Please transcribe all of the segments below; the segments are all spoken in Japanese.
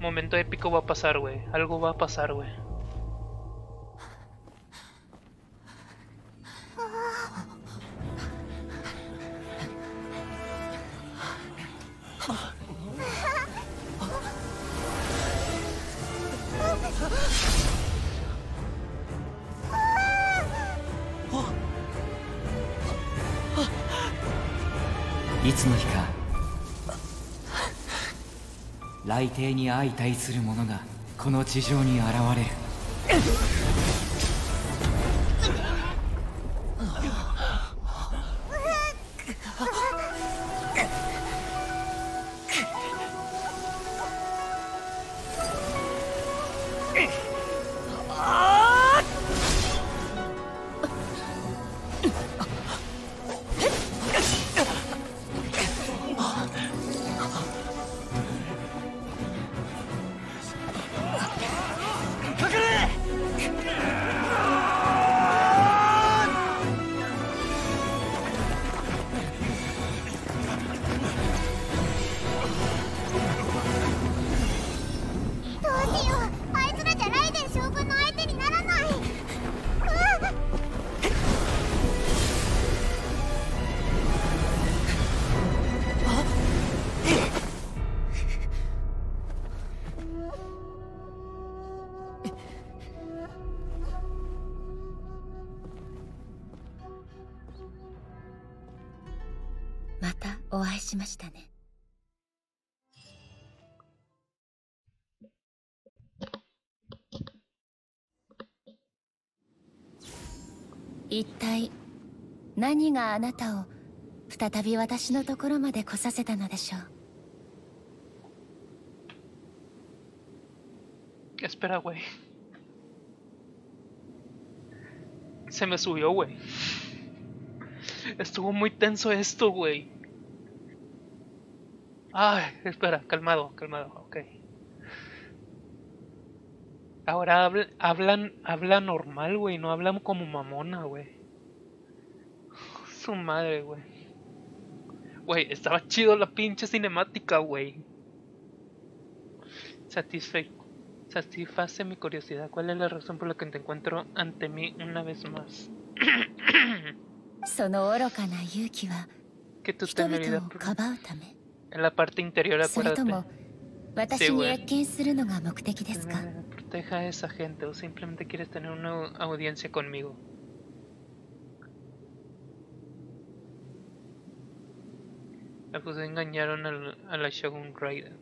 momento épico va a pasar, güey. Algo va a pasar, güey. いつの日か雷帝に相対する者がこの地上に現れる。 またお会いしましたね。一体何があなたを再び私のところまで来させたのでしょう。 Espera, güey. Se me subió, güey. Estuvo muy tenso esto, güey. Ay, espera, calmado, ok. Ahora habla normal, güey, no hablan como mamona, güey. Su madre, güey. Güey, estaba chido la pinche cinemática, güey. Satisface mi curiosidad. ¿Cuál es la razón por la que te encuentro ante mí una vez más? Que tu temeridad en la parte interior, acuérdate. Sí, güey. Proteja a esa gente o simplemente quieres tener una audiencia conmigo. Pues engañaron a la Shogun Raiden.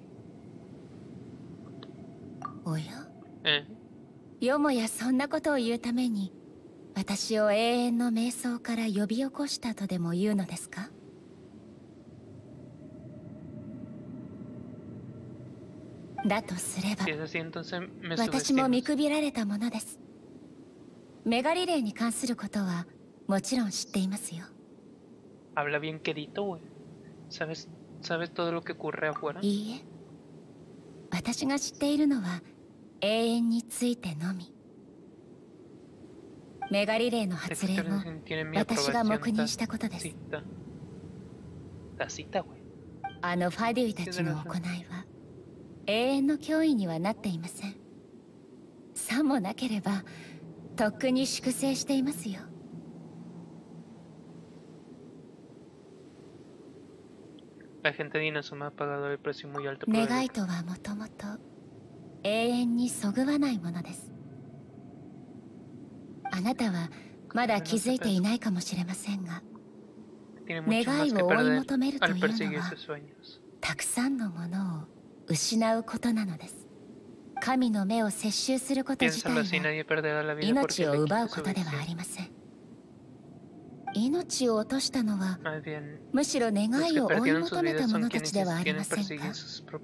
¿Oya? よもやそんなことを言うために私を永遠の瞑想から呼び起こしたとでも言うのですか？だとすれば私も見くびられたものです。メガリレーに関することはもちろん知っていますよ。 Habla bien quedito, güey. ¿Sabes todo lo que ocurre afuera? いいえ、私が知っているのは永遠についてのみ。メガリレーの発令も私が黙認したことです。あのファデュイたちの行いは永遠の脅威にはなっていません。さもなければとっくに粛清していますよ。願いとはもともと永遠にそぐわないものです。あなたはまだ気づいていないかもしれませんが、願いを追い求めるというのはたくさんのものを失うことなのです。神の目を接収すること自体は命を奪うことではありません。命を落としたのはむしろ願いを追い求めた者たちではありませんか？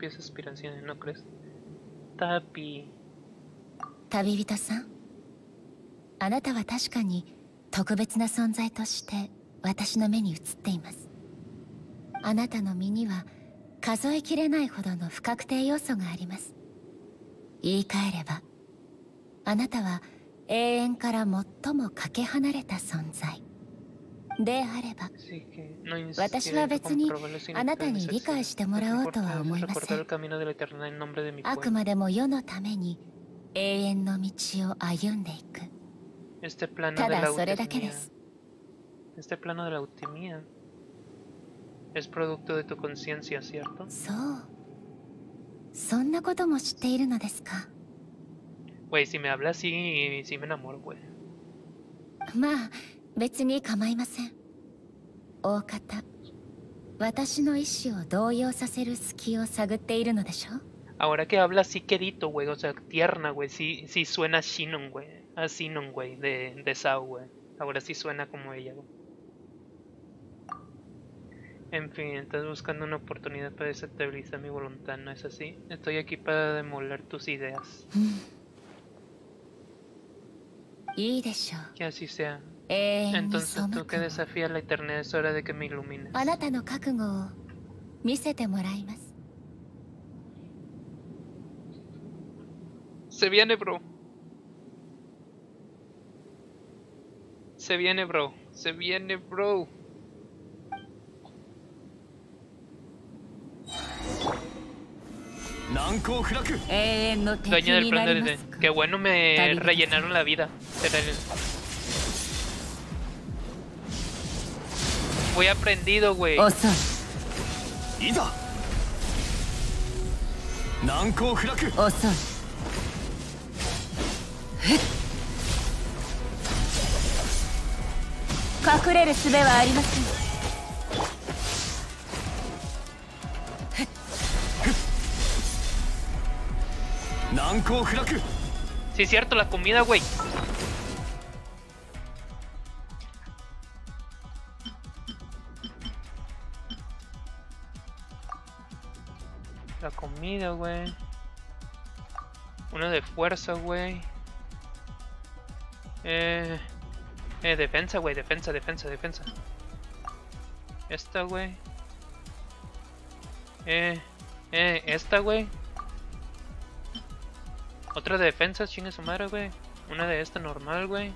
旅人さん、あなたは確かに特別な存在として私の目に映っています。あなたの身には数えきれないほどの不確定要素があります。言い換えれば、あなたは永遠から最もかけ離れた存在。 であれば、私は別にあなたに理解してもらおうとは思いません。あくまでも世のために永遠の道を歩んでいく。ただそれだけです。 Este plano de la eutimia es producto de tu conciencia, ¿cierto? そう。そんなことも知っているのですか。 Güey, si me habla así, sí me enamoro, güey. まあ、別に構いません。大方、私の意志を動揺させる隙を探っているのでしょ。 Ahora que habla así quedito, güey, o sea, tierna, güey, sí suena a Shinon, güey. A Shinon, güey, de Sao, güey. Ahora sí suena como ella, güey. En fin, estás buscando una oportunidad para desestabilizar mi voluntad, ¿no es así? Estoy aquí para demoler tus ideas. Que así sea. Entonces tú que desafías la eternidad, es hora de que me ilumines. Se viene, bro. Se viene, bro. Se viene, bro. Dueño del plan de... Qué bueno, me rellenaron la vida. Voy aprendido, güey. Sí, es cierto, la comida, güey. La comida, güey. Una de fuerza, güey. Defensa, güey. Defensa. Esta, güey. Esta, güey. Otra de defensa, chingue su madre, güey. Una de esta normal, güey.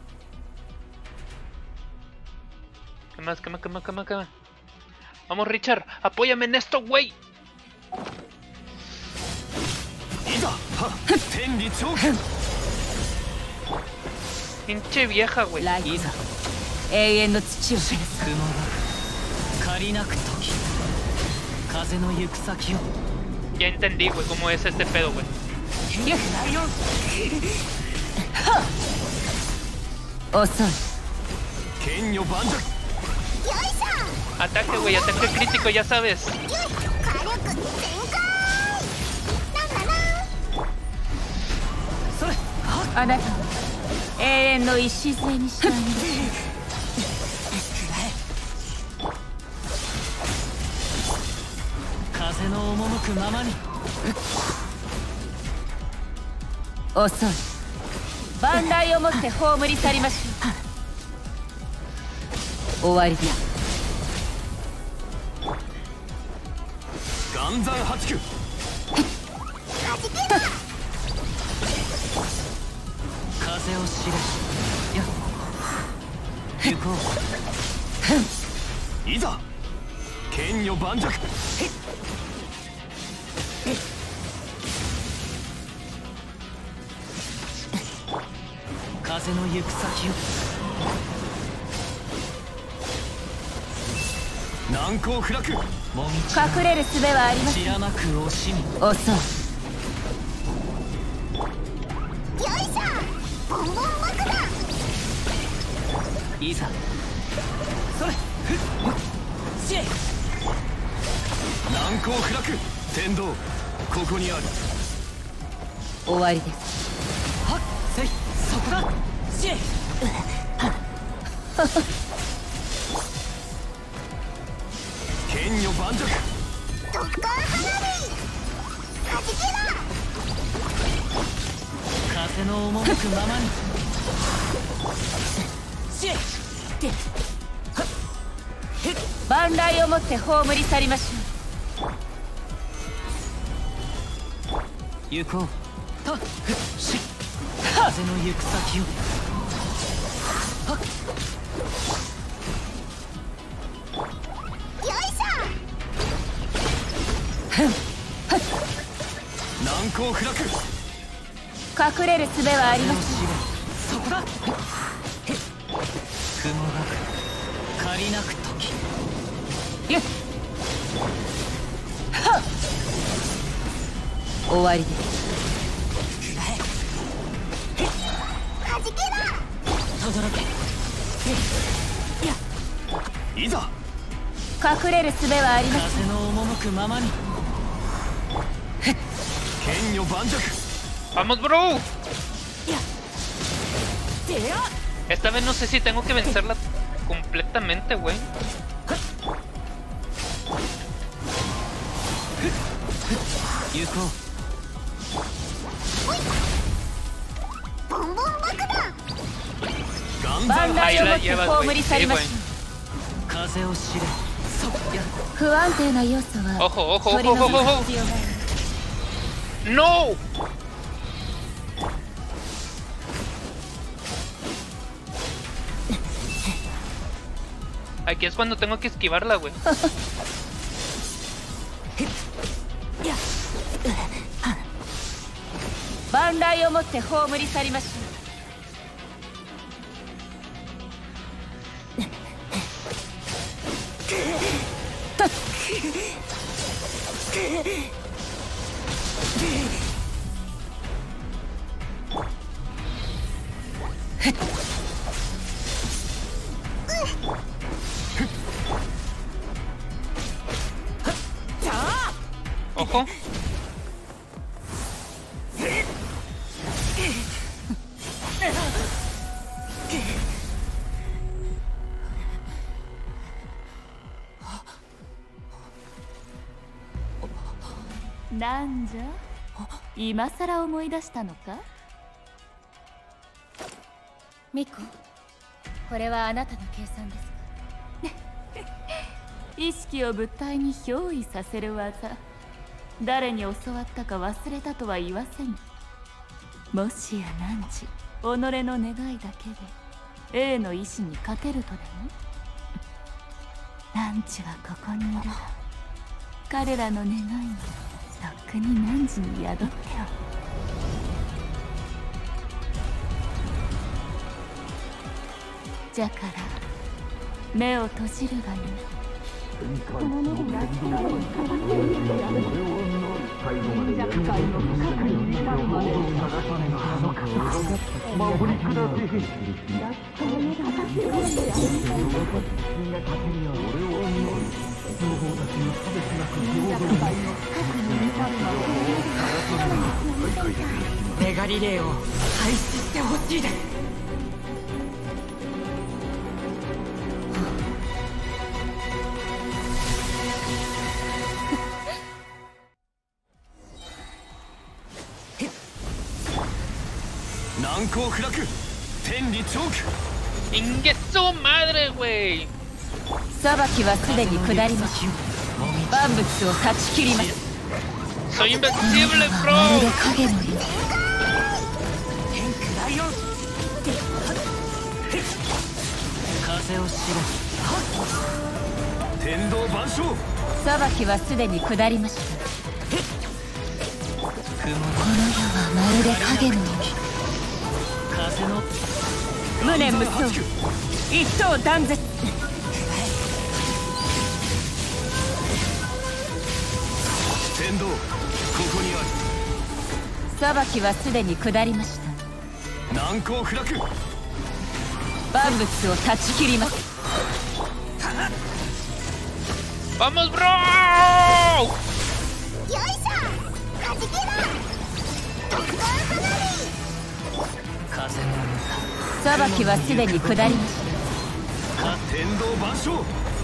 ¿Qué más? Vamos, Richard, apóyame en esto, güey. Pinche vieja, güey. Ya entendí, güey, cómo es este pedo, güey. Ataque, güey, ataque crítico, ya sabes. 難攻不落。 隠れる術はありません。 そこだ。雲が借りなく時。終わりです。 はじけろ。 轟け。 いざ。 隠れる術はありません。 風の赴くままに。 剣女盤石。 ¡Vamos, bro! Esta vez no sé si tengo que vencerla completamente, güey. Ahí la llevas, güey. Sí, güey. 風を知れ。 不安定な要素は Ojo, ojo, 取り ojo, 除 ojo, く ojo. 必要がある。 ¡No! Aquí es cuando tengo que esquivarla, güey. 万来をもって葬り去りましょう。 Ojo. なんじゃ、今さら思い出したのか。ミコ、これはあなたの計算ですか。意識を物体に憑依させる技、誰に教わったか忘れたとは言わせぬ。もしや汝、己の願いだけで A の意志に勝てるとでも。汝がここにいる。彼らの願いにとっくに汝に宿っておる。じゃから目を閉じるがよい。 メガリレーを廃止してほしいです。 難攻不落。天理チョーク。 ¡Ingue su madre, güey! 裁きはすでに下りましょう。万物を断ち切ります。 ¡Soy invencible, ま bro! るで影のよう。 天空ライオン。風を知れ。 天道万象。 裁きはすでに下りました。この世はまるで影のよう。 風の無念無双、一刀断絶。 天道、ここにある。 裁きはすでに下りました。 難攻不落。 万物を断ち切ります。 ¡Vamos, bro! よいしょ、はじけろ。 風の裁きはすでに下りました。 天道万象。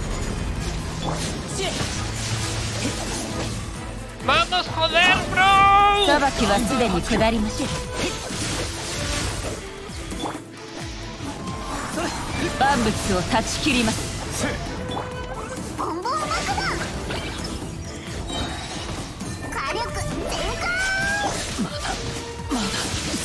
¡Vamos, joder, bro! 裁きはすでに下りました。万物を断ち切ります。ボンボン爆弾。火力全開。 まだ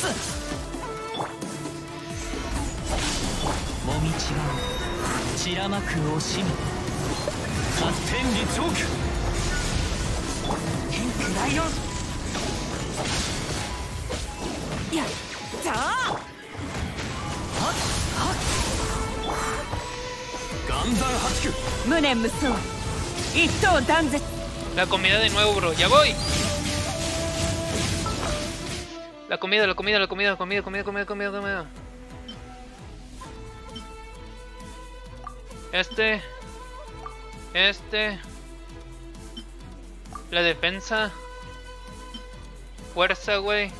もみちが散らまく惜しみ。 天理チョーク。 やったー。 岩山八九。 無念無双。一刀断絶。 La comida de nuevo, bro. Ya voy. La comida. La defensa. Fuerza, güey.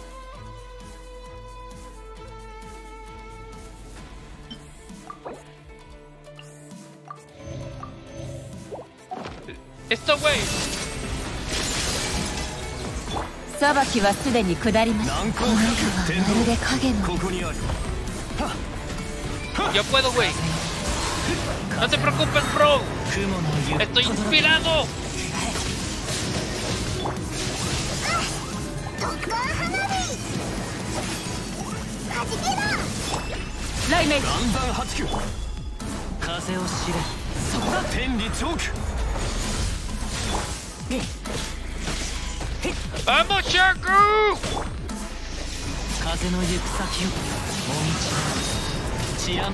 Esto, güey. 裁きはすでに下りました。この世はまるで影の。 ここにある。 Yo puedo, güey. No te preocupes, bro. Estoy inspirado. Lightning. 岩山八九。風を知れ。天理チョーク。 ¡Vamos, Shaku! 風の行く先をもみち治安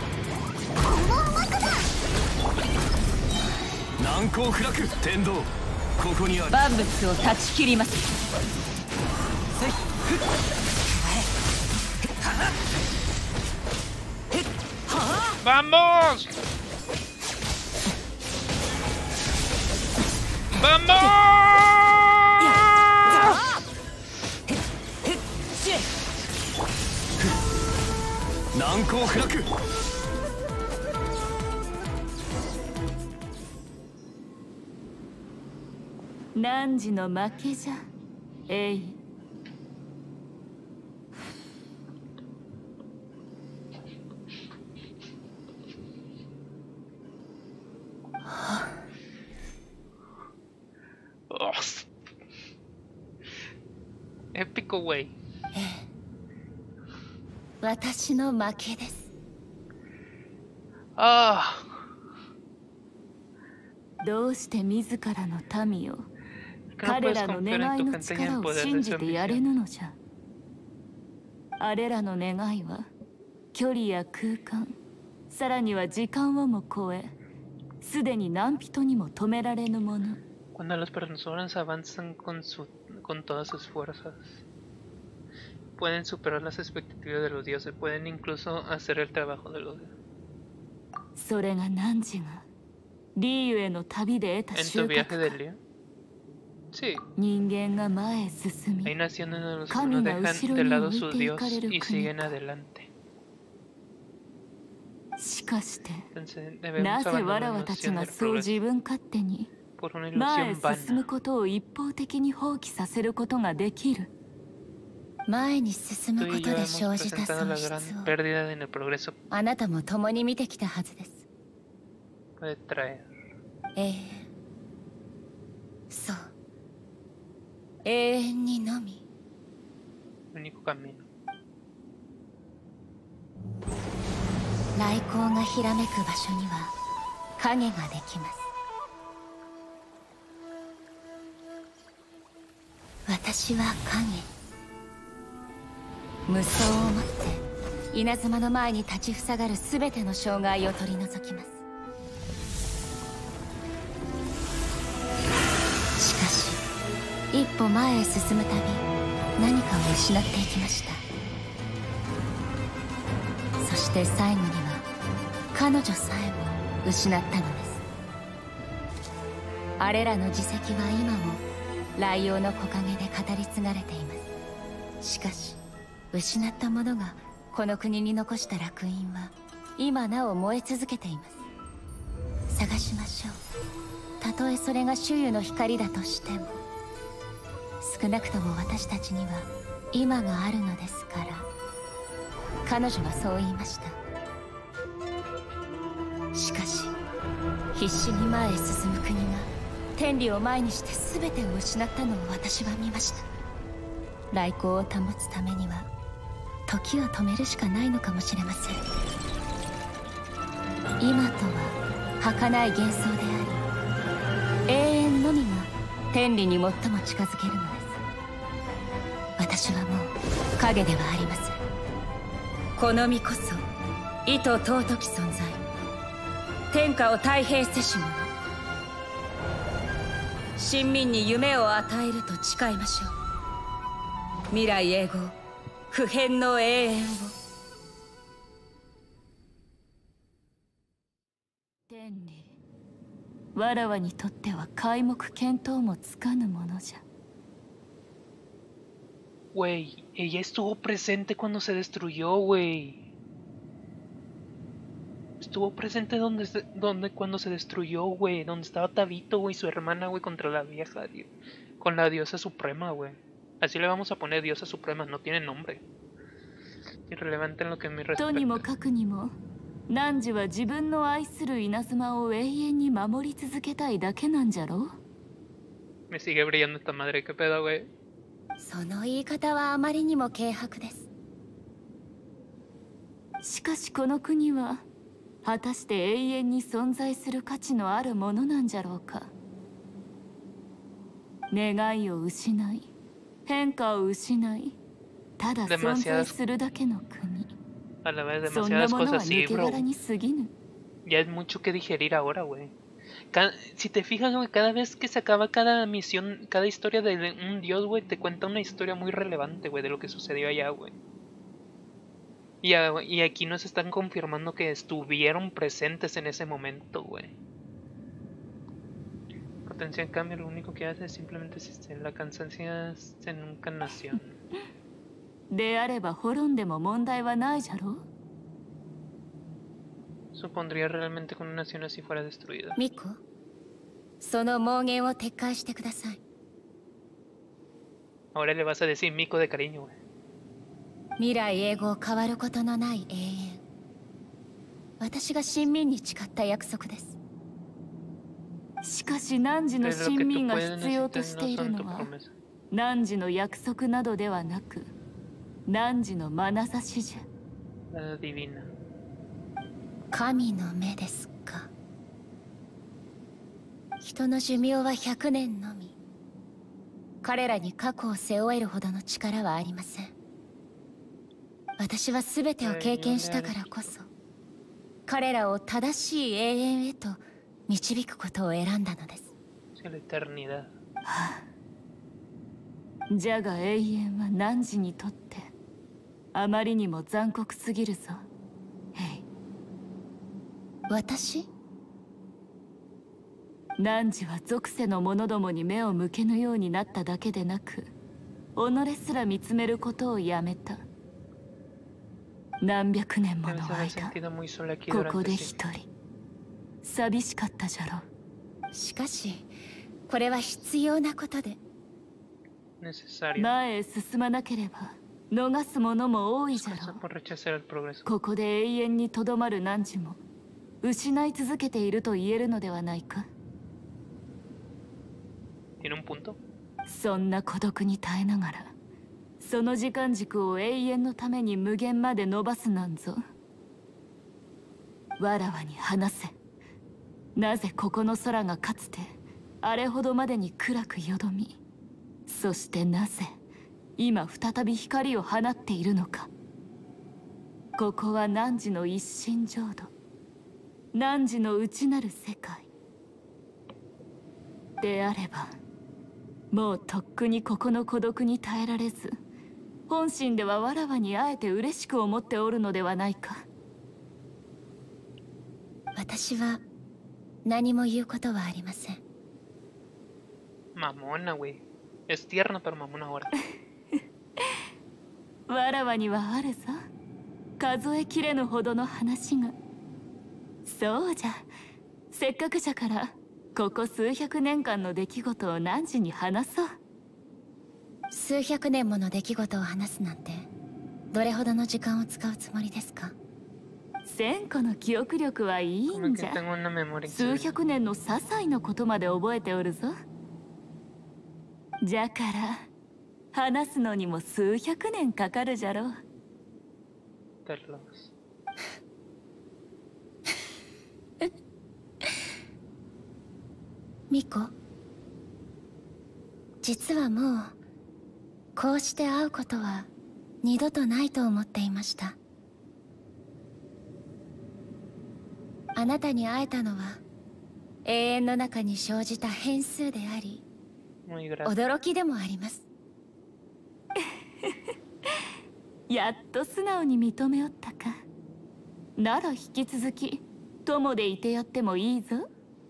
難攻不落天道ここにある。 万物を断ち切ります。せい。 ¡Vamos! ¡Vamos! 難攻不落。 汝の負けじゃ。えい。 Épico, güey. 私の負けです。 ああ。どうして自らの民を彼らの願いの力を信じてやれぬのじゃ。あれらの願いは距離や空間、さらには時間をも超え、すでに何人にも止められぬもの。 Cuando las personas avanzan con todas sus fuerzas, pueden superar las expectativas de los dioses, pueden incluso hacer el trabajo de los dioses. それが汝がリーユへの旅で得た収穫か。人間が前へ進み、神が後ろに置いていかれる国か。しかして、なぜわらわたちがそう自分勝手に前へ進むことを一方的に放棄させることができる。前に進むことで生じた損失をあなたも共に見てきたはずです。そう、永遠にのみ。雷光がひらめく場所には影ができます。私は影。無双をもって稲妻の前に立ちふさがるすべての障害を取り除きます。しかし一歩前へ進むたび何かを失っていきました。そして最後には彼女さえも失ったのです。あれらの自責は今も雷陽の木陰で語り継がれています。しかし失ったものがこの国に残した烙印は今なお燃え続けています。探しましょう。たとえそれが周囲の光だとしても、少なくとも私たちには今があるのですから。彼女はそう言いました。しかし必死に前へ進む国が天理を前にして全てを失ったのを私は見ました。来光を保つためには時を止めるしかないのかもしれません。今とは儚い幻想であり、永遠のみが天理に最も近づけるのです。 影ではありません。この身こそ意図尊き存在、天下を太平せし者。臣民に夢を与えると誓いましょう。未来永劫、不変の永遠を。天理、わらわにとっては皆目見当もつかぬものじゃ。 Güey, ella estuvo presente cuando se destruyó, güey. Estuvo presente donde cuando se destruyó, güey. Donde estaba Tabito, güey, su hermana, güey, contra la vieja, tío. Con la diosa suprema, güey. Así le vamos a poner diosa suprema, no tiene nombre. Irrelevante en lo que me respecta. 汝は自分の愛する稲妻を永遠に守り続けたいだけなんじゃろ。 Me sigue brillando esta madre, qué pedo, güey. その言い方はあまりにも軽薄です。しかしこの国は果たして永遠に存在する価値のあるものなんじゃろうか。願いを失い、変化を失い、ただ存在するだけの国。 A la vez demasiadas cosas así, bro. Ya es mucho que digerir ahora, güey. Si te fijas, güey, cada vez que se acaba cada misión, cada historia de un dios, güey, te cuenta una historia muy relevante, güey, de lo que sucedió allá, güey. Y aquí nos están confirmando que estuvieron presentes en ese momento, güey. Potencia en cambio, lo único que hace es simplemente existir. La cansancio nunca nació. であれば滅んでも問題はないじゃろ。 Supondría realmente que una nación así fuera destruida. ミコ、その妄言を撤回してください。 Ahora le vas a decir Miko de cariño, güey. 未来永劫変わることのない永遠。私が臣民に誓った約束です。しかし汝の臣民が必要としているのは汝の約束などではなく、 汝の眼差しじゃ。神の目ですか。人の寿命は100年のみ。彼らに過去を背負えるほどの力はありません。私は全てを経験したからこそ、彼らを正しい永遠へと導くことを選んだのです。じゃが永遠は汝にとってあまりにも残酷すぎるぞ。ヘイ。私？汝は属性の者どもに目を向けぬようになっただけでなく、己すら見つめることをやめた。何百年もの間、ここで一人、寂しかったじゃろう。しかし、これは必要なことで。前へ進まなければ逃すものも多いじゃろう。ここで永遠にとどまる汝も失い続けていると言えるのではないか。そんな孤独に耐えながら、その時間軸を永遠のために無限まで伸ばすなんぞ。わらわに話せ。なぜここの空がかつてあれほどまでに暗くよどみ、そしてなぜ今再び光を放っているのか。ここは汝の一心浄土、汝の内なる世界であれば、もうとっくにここの孤独に耐えられず、本心ではわらわにあえて嬉しく思っておるのではないか。私は何も言うことはありません。 Mamona, güey. Es tierna, pero mamona ahora. わらわにはあるぞ。数えきれぬほどの話が。そうじゃ。せっかくじゃから、ここ数百年間の出来事を汝に話そう。数百年もの出来事を話すなんて、どれほどの時間を使うつもりですか。千個の記憶力はいいんじゃ。数百年の些細なことまで覚えておるぞ。じゃから話すのにも数百年かかるじゃろう。ミコ、実はもうこうして会うことは二度とないと思っていました。あなたに会えたのは永遠の中に生じた変数であり、驚きでもあります。 やっと素直に認めおったか。なら引き続き友でいてやってもいいぞ。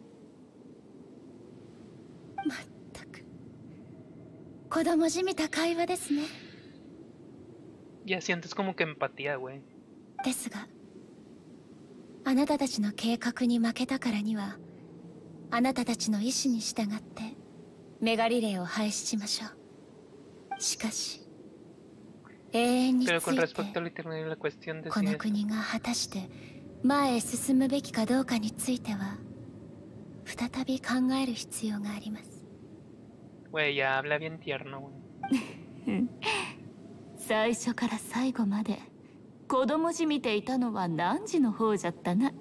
まったく子供じみた会話ですね。 Ya sientes como que empatía, güey. ですが、あなたたちの計画に負けたからには、あなたたちの意志に従ってメガリレーを廃止しましょう。しかし永遠についてこの国が果たして前へ進むべきかどうかについては再び考える必要があります。 Güey, ya habla bien tierno, güey. 最初から最後まで子供じみていたのは汝の方じゃったな。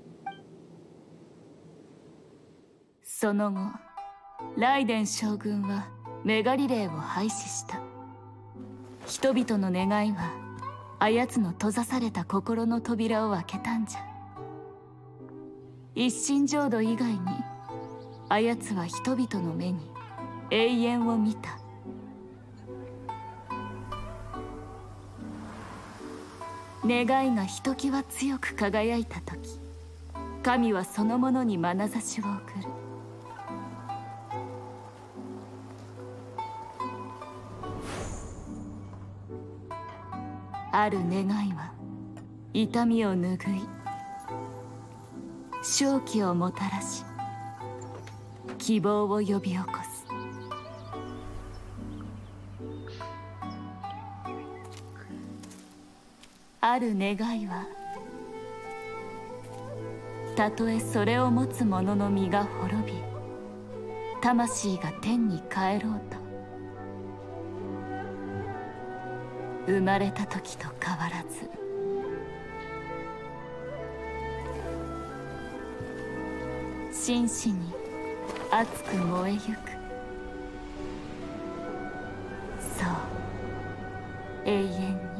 その後ライデン将軍はメガリレーを廃止した。人々の願いはあやつの閉ざされた心の扉を開けたんじゃ。一心浄土以外にあやつは人々の目に永遠を見た。願いがひときわ強く輝いた時、神はそのものに眼差しを送る。ある願いは痛みを拭い正気をもたらし希望を呼び起こす。ある願いはたとえそれを持つ者の身が滅び魂が天に帰ろうと生まれた時と変わらず真摯に熱く燃えゆく。そう永遠に。